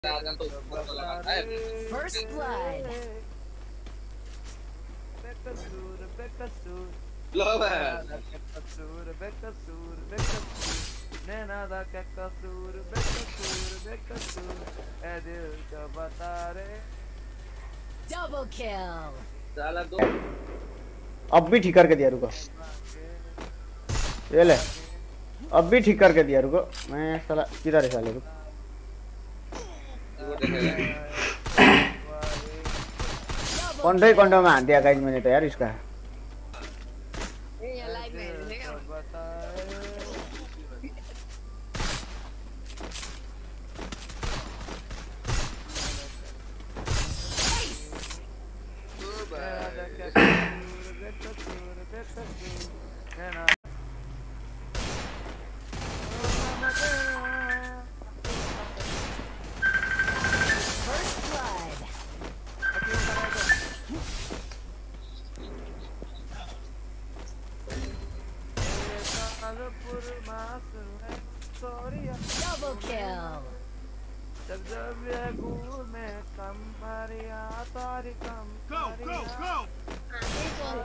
First blood. लो बे नैना दा क्या कसूर बेकसूर ए दिल जो बता रे। Double kill. साला दो अब भी ठीक करके दिया, रुको ये ले, अब भी ठीक करके दिया, रुको मैं साला किधर है साले, रुक कंडो में हाथ दिया गाइस मैंने तो यार इसका। Double kill. जब जब ये गूर में कम मारिया तारी कम मारिया